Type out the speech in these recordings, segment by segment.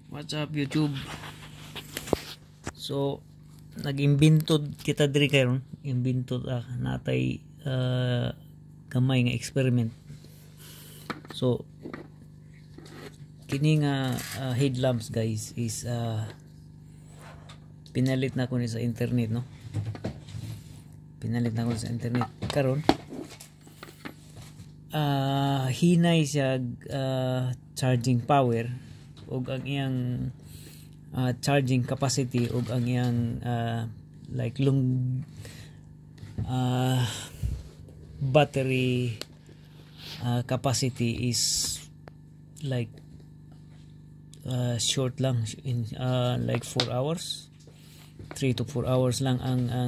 What's up YouTube? So nag-imbintod kita diri karon, imbintod natay gamay nga experiment. So kini nga headlamps guys is pinalit na ko ni sa internet, no? Pinalit na ko sa internet karon. Hinay siya charging power ug ang iyang charging capacity ug ang iyang like long battery capacity is like short lang in like 4 hours, 3 to 4 hours lang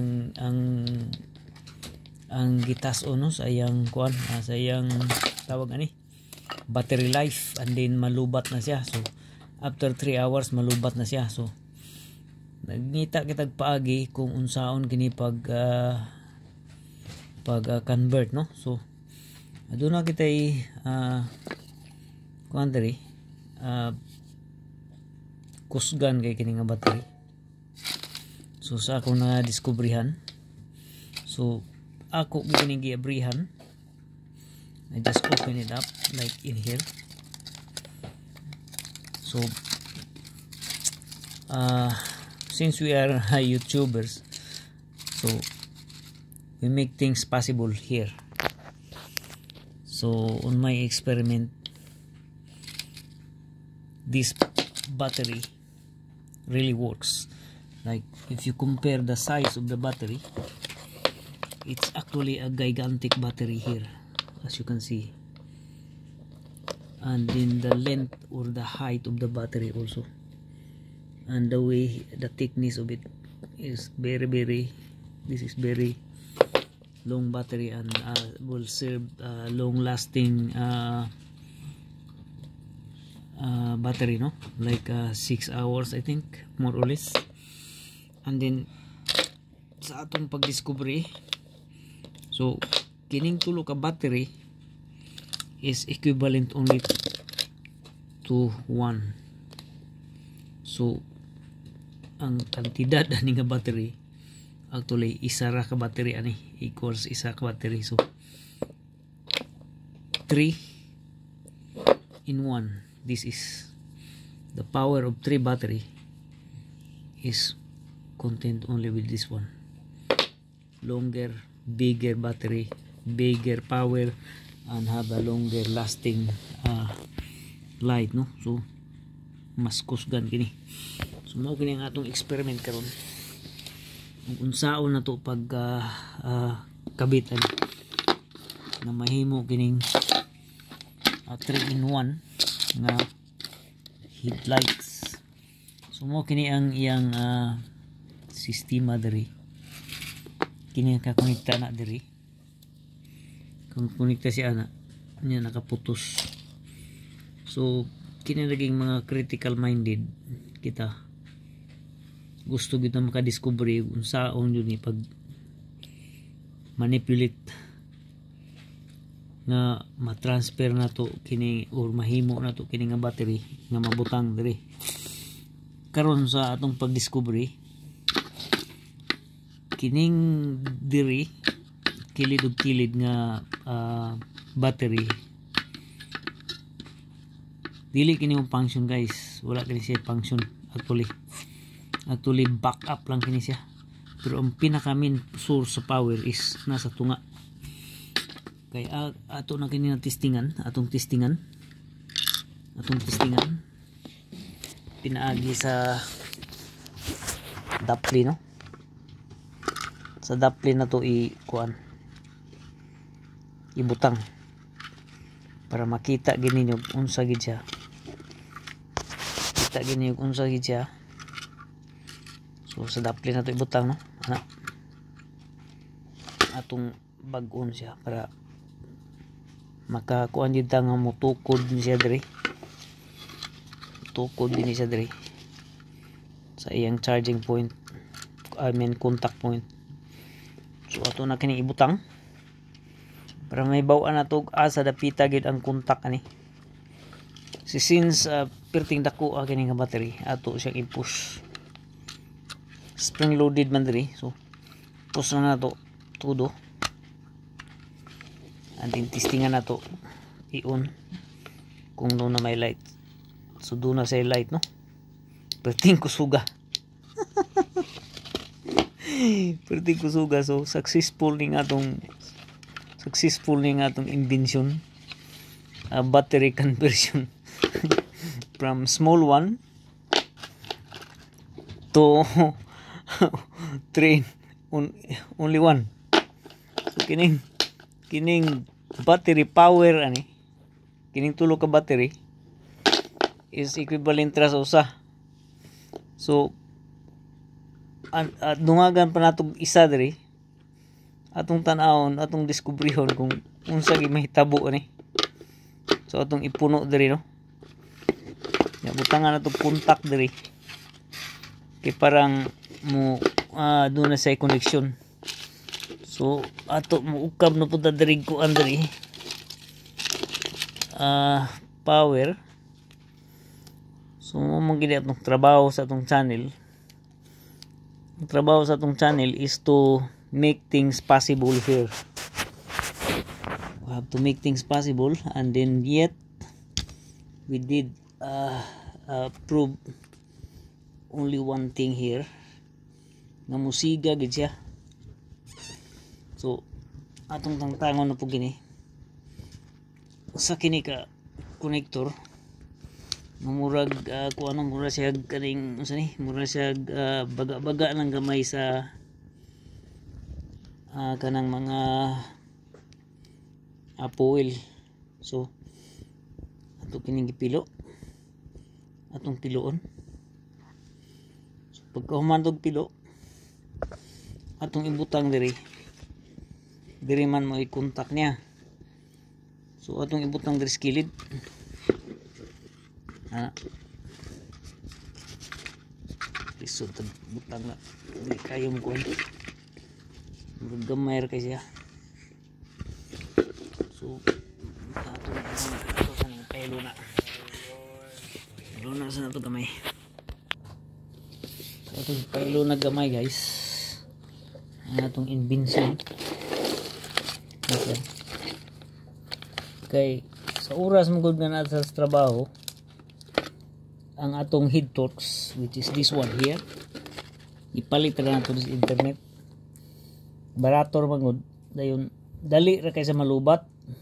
ang gitas-o, no, sa iyang kuan, sa iyang tawag ani battery life, and then malubat na siya. So after 3 hours malubat na siya. So nagngita kitag paagi kung unsaon kini pag convert, no? So aduna kitay kuan diri kusgan kay kini nga battery. So sa ako na diskubrihan, so ako gining giabrihan, I just open it up like in here. So since we are YouTubers, so we make things possible here. So on my experiment, this battery really works. Like if you compare the size of the battery, it's actually a gigantic battery here, as you can see, and then the length or the height of the battery also, and the way, the thickness of it is very this is very long battery, and will serve long lasting battery, no, like 6 hours I think, more or less. And then sa atong pagdiscovery, so kining tulo ka battery is equivalent only to 1. So ang kantidad ani nga battery actually isa ra ka battery ani equals isa ka battery. So 3 in 1. This is the power of 3 battery is contained only with this one. Longer, bigger battery, bigger power, and have a longer lasting light, no? So mas kusgan kini. So mao kini ang atong experiment karon. Unsaon na to pag kabitan na mahimo kining 3 in 1 nga headlights. So mo kini ang iyang sistema diri. Kini nakakonekta na diri. Kung konekta siya na niya nakaputos. So kini naging mga critical minded kita, gusto kita makadiscovery unsaon yun ni pag manipulate nga matransfer na to kini or mahimo na to kini nga battery nga mabutang diri. Karon sa atong pagdiscovery, kining diri kilid ug kilid nga battery dili kini yung function guys, wala kini siya function actually backup lang kini siya, pero ang pinaka main source sa power is nasa tunga. Kaya ato na kini na atong testingan pinaagi sa dapli, no? Sa dapli na to ibutang para makita gini yung unsa gid siya. Kita gini yung unsa gid siya. So sa dapli na to ibutang, no? Ana. Atong bag-on siya para makakuan jud ta nga motukod ni siya diri. Tukod din siya diri sa iyang charging point, I mean contact point. So ato na kini ibutang para may baw-an na to asa dapita gid ang contact ani. Since perting dako kini nga battery ato siya i-push. Spring loaded man diri, so push na nato todo. And then testingan nato i-on kung doon na may light. So doon na say light, no? Perting kusuga. Perting kusuga. So successful ning atong invention, battery conversion from small one to train only one. So kining battery power ani, kining tulo ka battery is equivalent ra sa usa. So dungagan pa natong isa diri atong tan-awon, atong diskubrihon kung unsa gi mahitabo ani. So atong ipuno diri, no? Ya butangan natong kontak diri kay parang mo doon na sa connection. So ato mo ukab na punta diri ko andri power. So mo gid atong trabaho sa atong channel. Ang trabaho sa atong channel is to make things possible here. We have to make things possible, and then yet we did prove only one thing here, nga musiga gid siya. So atong tangtangon na po gini sa kini ka connector, murag kung anong mura siya kaning unsa ni, mura siya baga-baga ng gamay sa kanang mga foil. So ato kining gipilo, atong piloon. So pagkahumandog pilo, atong ibutang diri man mo i-contact niya. So atong ibutang diri skilid. Lisod butang na di kayo mo kuan, gamay kay siya. So ato sa nang pelo na sa nato gamay, atong pelo na gamay guys, ang atong invention. Okay. Kay sa oras mo gud nga nasa trabaho, ang atong head torch, which is this one here, ipalit ra nato sa internet. Barator magud dayon, dali ra kay sa malubat.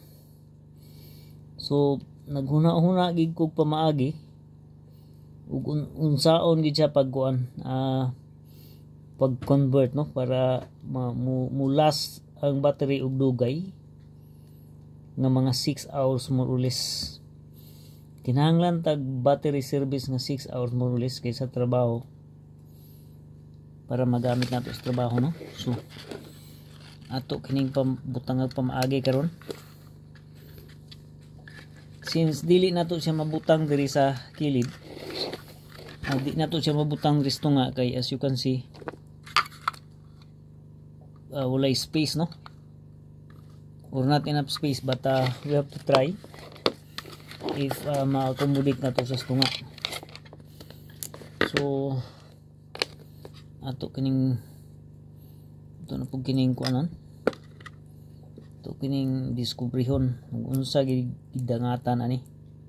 So naghuna-huna gid kog pamaagi ug unsaon gid siya pagkuan, pag-convert, no, para mulas ang battery og dugay nga mga 6 hours more or less. Kinahanglan tag battery service nga 6 hours more or less kaysa trabaho para magamit nato sa trabaho, no? So ato kining butangag pamaagi karon, since dili nato siya mabutang diri sa kilid, di nato siya mabutang diri sa tunga kay as you can see walay space, no, or not enough space, but we have to try if ma-accommodate na to sa tunga. So ato kining ito na po kining kuanon, ito kining diskubrihon kung unsa gidangatan ani,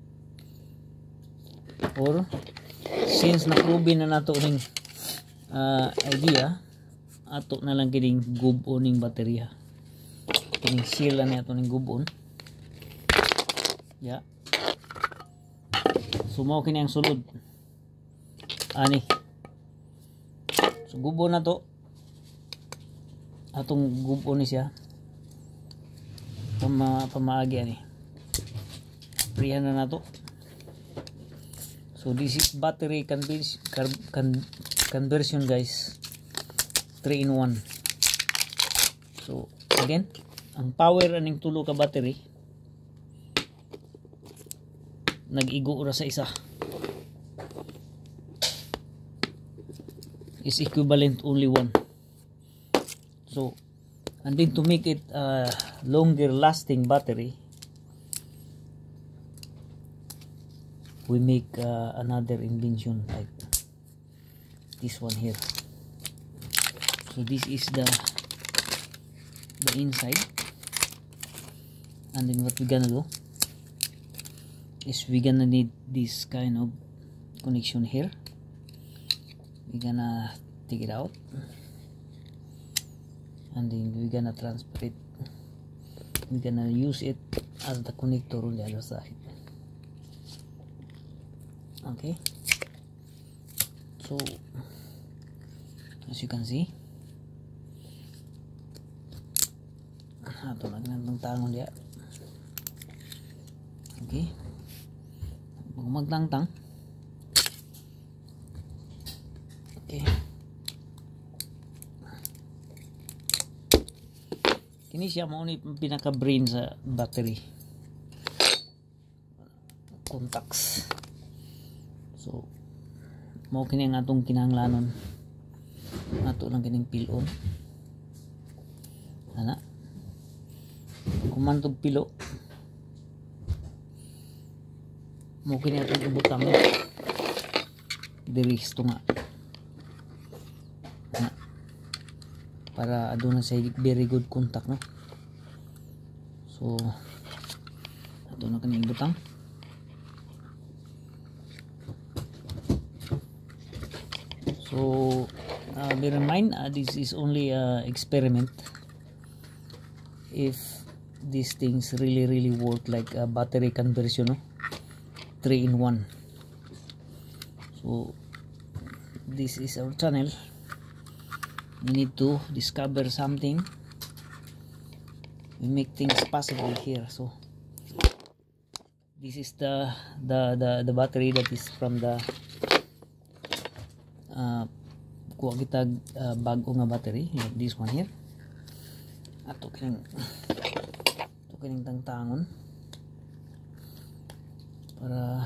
or since na-prove na nato ning idea, ato na lang kining gub-on ning baterya, kining seal ani ato ning gub-on. Ya, sumaw kini ang sulod ani. So gub-on na to, atong gub-on ni siya pamaagi ani, priyan na nato. So this is battery conversion guys, 3 in 1. So again, ang power aning tulo ka battery nag-igo ra sa isa is equivalent only one. So and then to make it longer lasting battery, we make another invention like this one here. So this is the inside, and then what we gonna do is we gonna need this kind of connection here. We gonna take it out, and then we gonna transfer it. We gonna use it as the connector on the other side. Okay, so as you can see, ito nagandang tangon dia. Okay, magtangtang. Okay, kini siya mao ni pinaka brain sa battery contacts. So mao kini ang atong kinahanglanon, ato lang kining pilon ana kumantog pilo, mao kini atong ibutang diri sto nga ana, para aduna sa very good contact, no? So ato na kini ibutang. So bear in mind, this is only experiment. If these things really work like a battery conversion, no? 3-in-1. So this is our channel. We need to discover something. We make things possible here. So this is the battery that is from the kuha kita bago nga battery, like this one here. Ato kining tangtangon para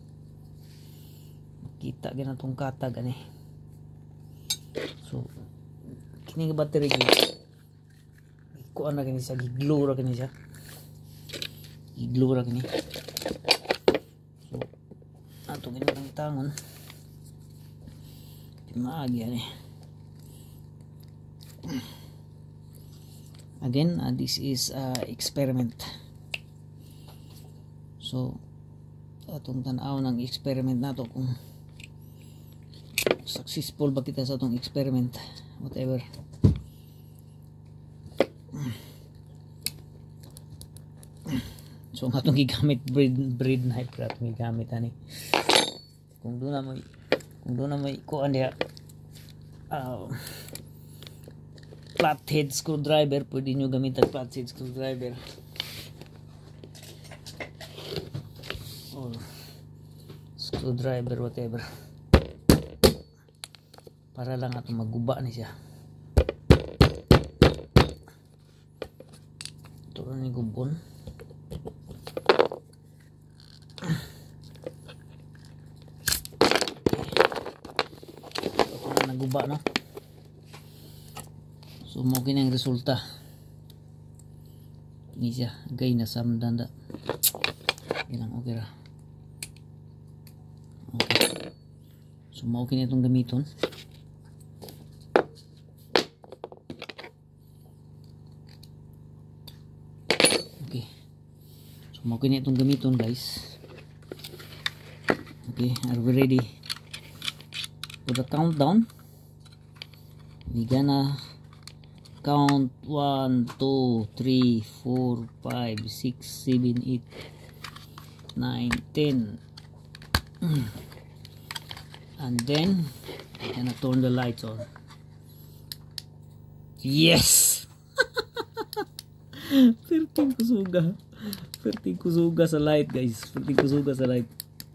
makita gina tong katag ani. So kining battery kuha na kini siya, giglow ra kini siya, giglow ra kini. So ato kining tangtangon maagi ani. Again, this is experiment. So atong tan-aw ng experiment nato kung successful ba kita sa atong experiment, whatever. So atong gigamit bread knife ra atong gigamit ani. Kung doon na may kuan diha flathead screwdriver, pwede nyo gamitan flathead screwdriver or screwdriver, whatever, para lang ato maguba ni siya. Ito na ni gubon. Naguba, no? So mo kini ang resulta. Ini siya, gay na samdanda. Ilang okay ra. Okay. So mo kini itong gamiton. Okay. So mo kini itong gamiton, guys. Okay, are we ready for the countdown? We gonna count 1 2 3 4 5 6 7 8 9 10 and then we're gonna turn the lights on. Yes. Perting kusuga sa light, guys. Perting kusuga sa light.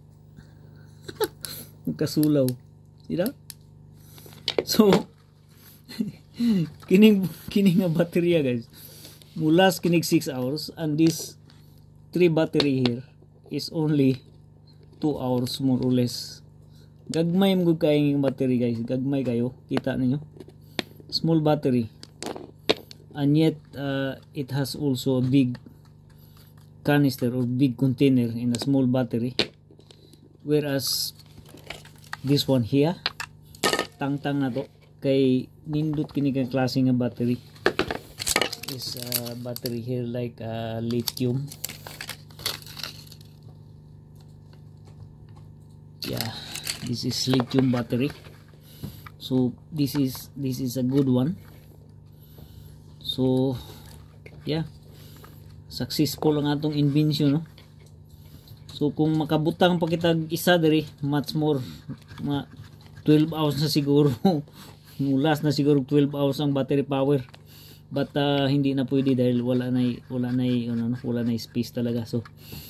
Kasulaw. Sira? So kining nga baterya, guys, mulas kinig 6 hours, and this 3 battery here is only 2 hours more or less. Gagmay mo kayong battery, guys, gagmay kayo, kita ninyo, small battery, and yet it has also a big canister or big container in a small battery. whereas this one here tangtang na to kay nindot kini kang klase nga battery is battery here like lithium. Yeah, this is lithium battery, so this is a good one. So yeah, successful ang atong invention, no? So kung makabutang pa kita isa diri, much more 12 hours na siguro. Last na siguro 12 hours ang battery power, but hindi na pwede dahil wala na space talaga. So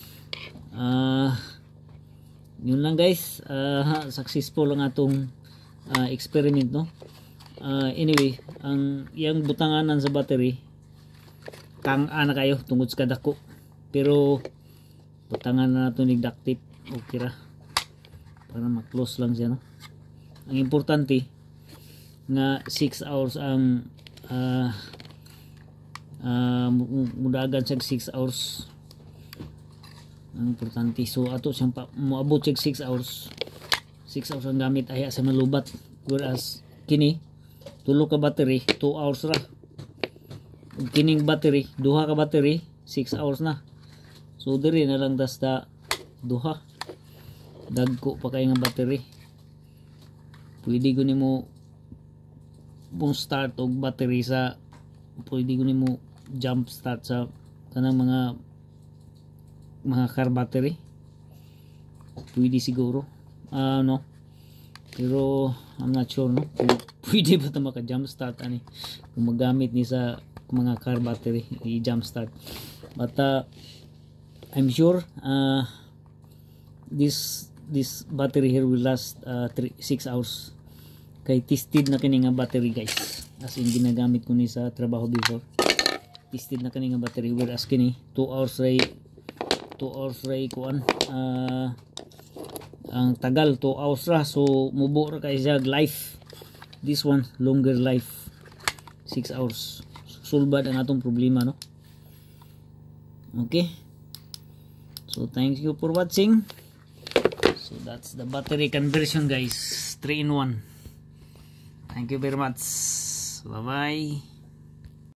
yun lang guys, successful ang atong experiment, no? Anyway, ang iyang butanganan sa battery kang ana kayo tungod sa kadako, pero butangan na nato ni duct tape, okay ra para ma-close lang siya, no? Ang importante nga 6 hours ang mudagan siya 6 hours ang importante. So ato siyang moabot siya 6 hours ang gamit aya sa malubat, whereas kini tulo ka battery 2 hours ra, kining battery duha ka battery 6 hours na. So diri na lang dasta duha dagko pa kay nga battery, pwede ko nimo mong start og battery sa, pwede ko nimo jump start sa kanang mga car battery, pwede siguro, no, pero I'm not sure, no, kung pwede ba ito maka jump start ani kung magamit ni sa mga car battery i jump start, but I'm sure this battery here will last 6 hours kay tested na kini nga battery guys, as in ginagamit ko ni sa trabaho before, tested na kani nga battery, whereas kini 2 hours ray kuan ang tagal 2 hours ra, so mubo ra kay siya life. This one longer life 6 hours, sulbad ang atong problema, no? Okay, so thank you for watching. So that's the battery conversion guys, 3-in-1. Thank you very much, bye bye.